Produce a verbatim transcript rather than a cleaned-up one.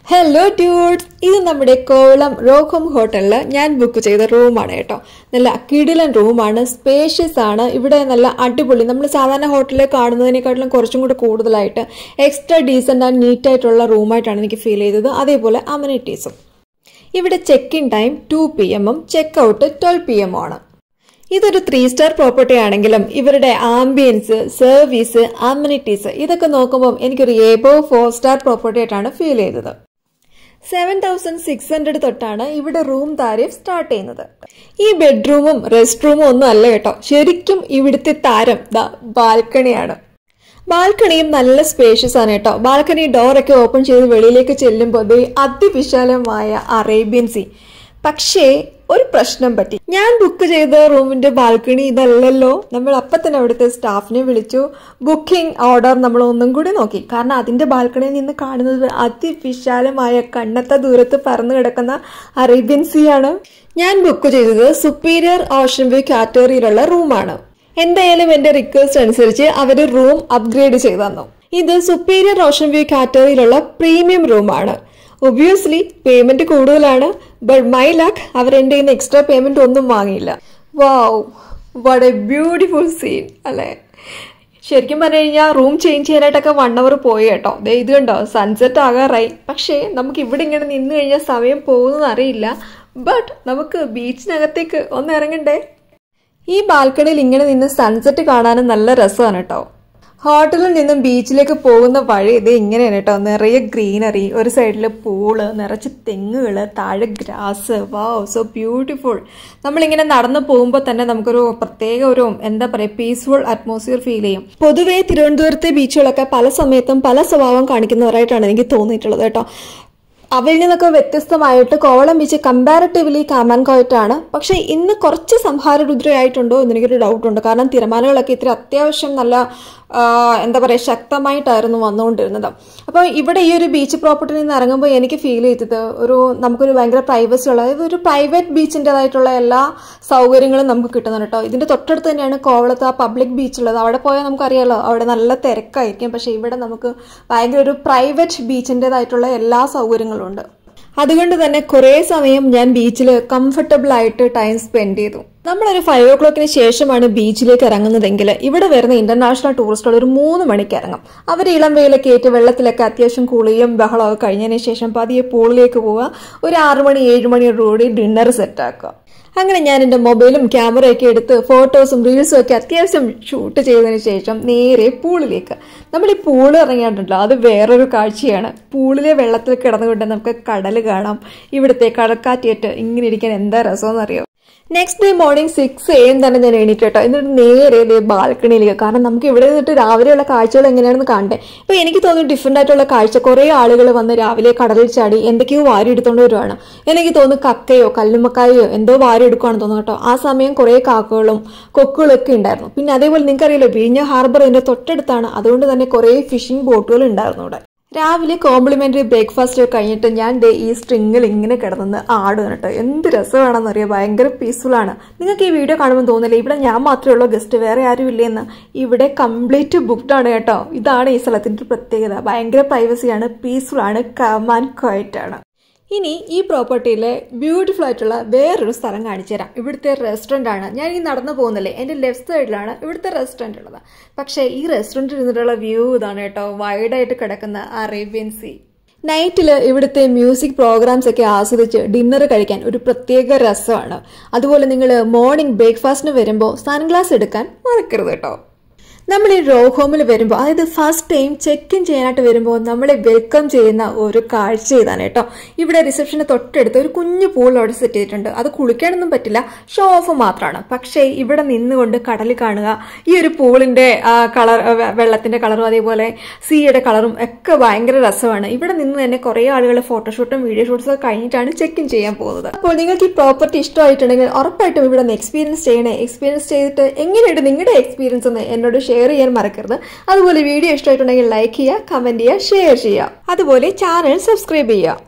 Hello dudes! This is our Kovalam Rockholm hotel. I booked the room. It's a kidilan room. It's spacious. It's a hotel. Extra decent and neat room. That's amenities. Here check-in time two p m check-out twelve p m This is a three star property. This ambience, service, amenities. This is above four star property. seven thousand six hundred തൊട്ടാണ് ഇവിടെ room tariff start ചെയ്യുന്നത്. ഈ ബെഡ്റൂമും rest റൂമും ഒന്നും അല്ല കേട്ടോ. ശരിക്കും ഇവിടുത്തെ താരം ദാ ബാൽക്കണിയാണ്. ബാൽക്കണിയും നല്ല സ്പേഷ്യസ് ആണ് കേട്ടോ. ബാൽക്കണി ഡോർ ഒക്കെ ഓപ്പൺ ചെയ്ത് വെളിയിലേക്ക് ചെല്ലുമ്പോൾ അതിവിശാലമായ അറേബ്യൻ സീ. പക്ഷേ ഒരു പ്രശ്നം പറ്റി. ഞാൻ ബുക്ക് ചെയ്ത റൂമിന്റെ ബാൽക്കണി ഇതല്ലല്ലോ. നമ്മൾ അപ്പം തന്നെ അവിടുത്തെ സ്റ്റാഫിനെ വിളിച്ചു. ബുക്കിംഗ് ഓർഡർ നമ്മൾ ഒന്നും കൂടി നോക്കി. കാരണം അതിന്റെ ബാൽക്കണിയിൽ നിന്ന് കാണുന്നത് അതിവിശാലമായ കണ്ണത്ത ദൂരത്ത് പറന്നു കിടക്കുന്ന അറേബ്യൻ സീ ആണ്. ഞാൻ ബുക്ക് ചെയ്തത് സുപ്പീരിയർ ഓഷൻ വ്യൂ കാറ്റഗറിയിലുള്ള റൂമാണ്. എന്തായാലും എന്റെ റിക്വസ്റ്റ് അനുസരിച്ച് അവർ റൂം അപ്ഗ്രേഡ് ചെയ്തു തന്നു. ഇത് സുപ്പീരിയർ ഓഷൻ വ്യൂ കാറ്റഗറിയിലുള്ള പ്രീമിയം റൂമാണ്. Obviously, payment കൂടുതലാണ്. But my luck, അവർ എൻ്റെ കയ്യിൽ നിന്ന് എക്സ്ട്രാ പേയ്മെന്റ് ഒന്നും വാങ്ങിയില്ല. Wow, what a beautiful scene അല്ലേ? ശരിക്കും പറഞ്ഞു കഴിഞ്ഞാൽ റൂം ചേഞ്ച് ചെയ്യാനായിട്ടൊക്കെ വൺ അവർ പോയി കേട്ടോ. ഇത് കണ്ടോ, സൺസെറ്റ് ആകാറായി. പക്ഷേ നമുക്ക് ഇവിടെ ഇങ്ങനെ നിന്ന് കഴിഞ്ഞാൽ സമയം പോകുന്നതെന്ന് അറിയില്ല. ബട്ട് നമുക്ക് ബീച്ചിനകത്തേക്ക് ഒന്ന് ഇറങ്ങണ്ടേ? ഈ ബാൽക്കണിയിൽ ഇങ്ങനെ നിന്ന് സൺസെറ്റ് കാണാനും നല്ല രസമാണ് കേട്ടോ. ഹോട്ടലിൽ നിന്നും ബീച്ചിലേക്ക് പോകുന്ന വഴി ഇത് ഇങ്ങനെയാണ് കേട്ടോ. നിറയെ ഗ്രീനറി, ഒരു സൈഡിൽ പൂള്, നിറച്ച് തെങ്ങുകൾ, താഴെ ഗ്രാസ്. വാവ്, സോ ബ്യൂട്ടിഫുൾ. നമ്മളിങ്ങനെ നടന്നു പോകുമ്പോൾ തന്നെ നമുക്കൊരു പ്രത്യേക ഒരു എന്താ പറയുക പീസ്ഫുൾ അറ്റ്മോസ്ഫിയർ ഫീൽ ചെയ്യും. പൊതുവേ തിരുവനന്തപുരത്തെ ബീച്ചുകളൊക്കെ പല സമയത്തും പല സ്വഭാവം കാണിക്കുന്നവരായിട്ടാണ് എനിക്ക് തോന്നിയിട്ടുള്ളത് കേട്ടോ. അവയിൽ നിന്നൊക്കെ വ്യത്യസ്തമായിട്ട് Kovalam beach comparatively calm and quiet ആണ്. പക്ഷെ ഇന്ന് കുറച്ച് സംഹാരരുദ്രയായിട്ടുണ്ടോ എന്ന് എനിക്കൊരു ഡൗട്ടുണ്ട്. കാരണം തിരമാലകളൊക്കെ ഇത്തിരി അത്യാവശ്യം നല്ല എന്താ പറയുക ശക്തമായിട്ടായിരുന്നു വന്നുകൊണ്ടിരുന്നത്. അപ്പോൾ ഇവിടെ ഈ ഒരു ബീച്ച് പ്രോപ്പർട്ടിയിൽ നിന്ന് ഇറങ്ങുമ്പോൾ എനിക്ക് ഫീൽ ചെയ്തത് ഒരു നമുക്കൊരു ഭയങ്കര പ്രൈവസി ഉള്ള, അതായത് ഒരു പ്രൈവറ്റ് ബീച്ചിൻ്റെതായിട്ടുള്ള എല്ലാ സൗകര്യങ്ങളും നമുക്ക് കിട്ടുന്നുണ്ട് കേട്ടോ. ഇതിന്റെ തൊട്ടടുത്ത് തന്നെയാണ് കോവളത്ത് ആ പബ്ലിക് ബീച്ചുള്ളത്. അവിടെ പോയാൽ നമുക്കറിയാലോ അവിടെ നല്ല തിരക്കായിരിക്കും. പക്ഷെ ഇവിടെ നമുക്ക് ഭയങ്കര ഒരു പ്രൈവറ്റ് ബീച്ചിൻ്റെതായിട്ടുള്ള എല്ലാ സൗകര്യങ്ങളും ഉണ്ട്. അതുകൊണ്ട് തന്നെ കുറെ സമയം ഞാൻ ബീച്ചിൽ കംഫർട്ടബിൾ ആയിട്ട് ടൈം സ്പെൻഡ് ചെയ്തു. നമ്മളൊരു ഫൈവ് ഓ ക്ലോക്കിന് ശേഷമാണ് ബീച്ചിലേക്ക് ഇറങ്ങുന്നതെങ്കിൽ ഇവിടെ വരുന്ന ഇന്റർനാഷണൽ ടൂറിസ്റ്റുകൾ ഒരു മൂന്ന് മണിക്ക് ഇറങ്ങും. അവർ ഇളം വെയിലൊക്കെ ഏറ്റ് വെള്ളത്തിലൊക്കെ അത്യാവശ്യം കുളിയും ബഹളമൊക്കെ കഴിഞ്ഞതിന് ശേഷം പതിയെ പൂളിലേക്ക് പോവുക. ഒരു ആറു മണി ഏഴ് മണിയോടുകൂടി ഡിന്നർ സെറ്റാക്കുക. അങ്ങനെ ഞാൻ എൻ്റെ മൊബൈലും ക്യാമറയൊക്കെ എടുത്ത് ഫോട്ടോസും റീൽസും ഒക്കെ അത്യാവശ്യം ഷൂട്ട് ചെയ്തതിന് ശേഷം നേരെ പൂളിലേക്ക്. നമ്മൾ ഈ പൂള് ഇറങ്ങിയിട്ടുണ്ടല്ലോ, അത് വേറൊരു കാഴ്ചയാണ്. പൂളിലെ വെള്ളത്തിൽ കിടന്നുകൊണ്ട് നമുക്ക് കടൽ കാണാം. ഇവിടുത്തെ കടൽക്കാറ്റേറ്റ് ഇങ്ങനെ ഇരിക്കാൻ എന്താ രസമെന്ന് അറിയോ. Next day morning six A M തന്നെ ഞാൻ എണീറ്റ് കേട്ടോ. എന്നിട്ട് നേരെ ഇതേ ബാൽക്കണിയിലേക്ക്. കാരണം നമുക്ക് ഇവിടെ നിന്നിട്ട് രാവിലെയുള്ള കാഴ്ചകൾ എങ്ങനെയാണെന്ന് കാണണ്ടേ. ഇപ്പൊ എനിക്ക് തോന്നുന്നു ഡിഫറെന്റ് ആയിട്ടുള്ള കാഴ്ച. കുറെ ആളുകൾ വന്ന് രാവിലെ കടലിൽ ചാടി എന്തൊക്കെയോ വാരി എടുത്തോണ്ട് വരുവാണ്. എനിക്ക് തോന്നുന്നു കക്കയോ കല്ലുമ്മക്കായോ എന്തോ വാരി എടുക്കുവാണെന്ന് തോന്നുന്നു കേട്ടോ. ആ സമയം കുറെ കാക്കകളും കൊക്കുകളൊക്കെ ഉണ്ടായിരുന്നു. പിന്നെ അതേപോലെ നിങ്ങൾക്കറിയില്ലോ വിഴിഞ്ഞ ഹാർബർ ഇതിന്റെ തൊട്ടടുത്താണ്. അതുകൊണ്ട് തന്നെ കുറെ ഫിഷിംഗ് ബോട്ടുകൾ ഉണ്ടായിരുന്നു ഇവിടെ. രാവിലെ കോംപ്ലിമെന്ററി ബ്രേക്ക്ഫാസ്റ്റ് ഒക്കെ കഴിഞ്ഞിട്ട് ഞാൻ ഡേ ഈ സ്ട്രിങ്ങിൽ ഇങ്ങനെ കിടന്ന് ആടുകയാണ് കേട്ടോ. എന്ത് രസമാണെന്ന് അറിയാം. ഭയങ്കര പീസ്ഫുൾ ആണ്. നിങ്ങൾക്ക് ഈ വീഡിയോ കാണുമ്പോൾ തോന്നില്ലേ ഇവിടെ ഞാൻ മാത്രമേ ഉള്ളൂ ഗസ്റ്റ്, വേറെ ആരും ഇല്ലേന്ന്? ഇവിടെ കംപ്ലീറ്റ് ബുക്ക്ഡ് ആണ് കേട്ടോ. ഇതാണ് ഈ സ്ഥലത്തിന്റെ പ്രത്യേകത. ഭയങ്കര പ്രൈവസിയാണ്, പീസ്ഫുൾ ആണ്, കാം ആൻഡ് ക്വയറ്റ് ആണ്. ഇനി ഈ പ്രോപ്പർട്ടിയിലെ ബ്യൂട്ടിഫുൾ ആയിട്ടുള്ള വേറൊരു സ്ഥലം കാണിച്ചു തരാം. ഇവിടുത്തെ റെസ്റ്റോറൻ്റ് ആണ്. ഞാൻ ഈ നടന്നു പോകുന്നില്ലേ, എൻ്റെ ലെഫ്റ്റ് സൈഡിലാണ് ഇവിടുത്തെ റെസ്റ്റോറൻറ്റ് ഉള്ളത്. പക്ഷേ ഈ റെസ്റ്റോറൻറ്റിൽ നിന്നിട്ടുള്ള വ്യൂ ഇതാണ് കേട്ടോ. വൈഡായിട്ട് കിടക്കുന്ന അറേബ്യൻ സീ. നൈറ്റിൽ ഇവിടുത്തെ മ്യൂസിക് പ്രോഗ്രാംസ് ഒക്കെ ആസ്വദിച്ച് ഡിന്നർ കഴിക്കാൻ ഒരു പ്രത്യേക രസമാണ്. അതുപോലെ നിങ്ങൾ മോർണിംഗ് ബ്രേക്ക്ഫാസ്റ്റിന് വരുമ്പോൾ സൺഗ്ലാസ് എടുക്കാൻ മറക്കരുത് കേട്ടോ. നമ്മൾ ഈ റോക്ക്ഹോമിൽ വരുമ്പോൾ, അതായത് ഫസ്റ്റ് ടൈം ചെക്ക് ഇൻ ചെയ്യാനായിട്ട് വരുമ്പോൾ നമ്മളെ വെൽക്കം ചെയ്യുന്ന ഒരു കാഴ്ച ഇതാണ് കേട്ടോ. ഇവിടെ റിസപ്ഷന് തൊട്ടടുത്ത് ഒരു കുഞ്ഞു പൂൾ അവിടെ സെറ്റ് ചെയ്തിട്ടുണ്ട്. അത് കുളിക്കാനൊന്നും പറ്റില്ല, ഷോ ഓഫ് മാത്രമാണ്. പക്ഷേ ഇവിടെ നിന്നുകൊണ്ട് കടൽ കാണുക, ഈ ഒരു പൂളിന്റെ കളർ, വെള്ളത്തിന്റെ കളറും അതേപോലെ സീയുടെ കളറും ഒക്കെ ഭയങ്കര രസമാണ്. ഇവിടെ നിന്ന് തന്നെ കുറെ ആളുകൾ ഫോട്ടോഷൂട്ടും വീഡിയോ ഷൂട്ട്സും ഒക്കെ കഴിഞ്ഞിട്ടാണ് ചെക്ക് ഇൻ ചെയ്യാൻ പോകുന്നത്. അപ്പോൾ നിങ്ങൾക്ക് ഈ പ്രോപ്പർട്ടി ഇഷ്ടമായിട്ടുണ്ടെങ്കിൽ ഉറപ്പായിട്ടും ഇവിടെ നിന്ന് എക്സ്പീരിയൻസ് ചെയ്യണേ. എക്സ്പീരിയൻസ് ചെയ്തിട്ട് എങ്ങനെയുണ്ട് നിങ്ങളുടെ എക്സ്പീരിയൻസ് എന്ന് എന്നോട് ഷെയർ ചെയ്യാൻ മറക്കരുത്. അതുപോലെ വീഡിയോ ഇഷ്ടമായിട്ടുണ്ടെങ്കിൽ ലൈക്ക് ചെയ്യുക, കമന്റ് ചെയ്യുക, ഷെയർ ചെയ്യുക. അതുപോലെ ചാനൽ സബ്സ്ക്രൈബ് ചെയ്യുക.